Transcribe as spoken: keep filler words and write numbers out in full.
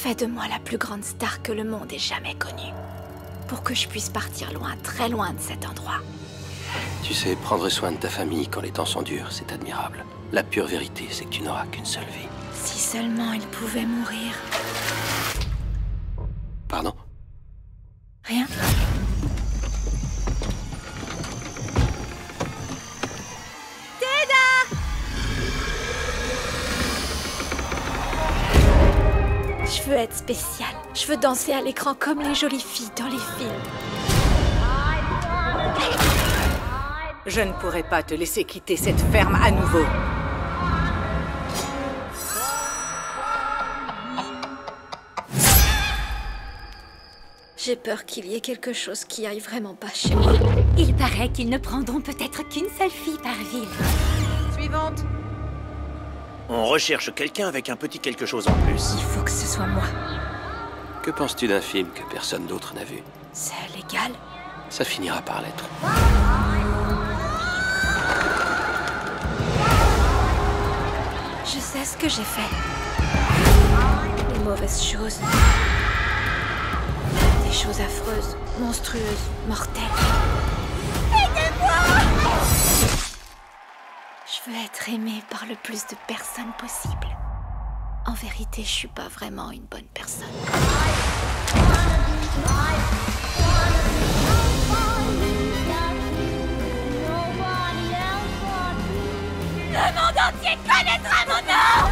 Fais de moi la plus grande star que le monde ait jamais connue. Pour que je puisse partir loin, très loin de cet endroit. Tu sais, prendre soin de ta famille quand les temps sont durs, c'est admirable. La pure vérité, c'est que tu n'auras qu'une seule vie. Si seulement il pouvait mourir. Pardon? Rien? Je veux être spéciale. Je veux danser à l'écran comme les jolies filles dans les films. Je ne pourrai pas te laisser quitter cette ferme à nouveau. J'ai peur qu'il y ait quelque chose qui aille vraiment pas chez moi. Il paraît qu'ils ne prendront peut-être qu'une seule fille par ville. Suivante. On recherche quelqu'un avec un petit quelque chose en plus. Il faut que ce soit moi. Que penses-tu d'un film que personne d'autre n'a vu? C'est légal? Ça finira par l'être. Je sais ce que j'ai fait. Les mauvaises choses. Des choses affreuses, monstrueuses, mortelles. Aidez-moi! Je veux être aimée par le plus de personnes possible. En vérité, je suis pas vraiment une bonne personne. Le monde entier connaîtra mon nom!